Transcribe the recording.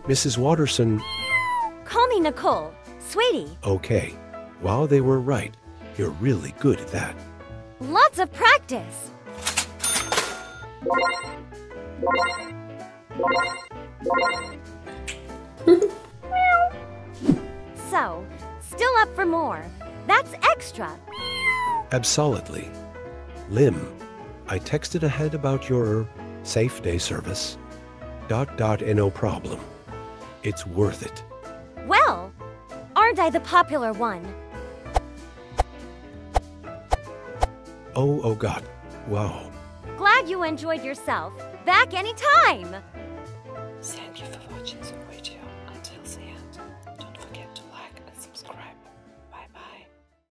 Mrs. Watterson. Call me Nicole. Sweetie. Okay. Wow, they were right. You're really good at that. Lots of practice. So, still up for more. That's extra. Absolutely. Lim, I texted ahead about your safe day service. ... No problem. It's worth it. Well, aren't I the popular one? Oh God. Wow. Glad you enjoyed yourself. Back anytime!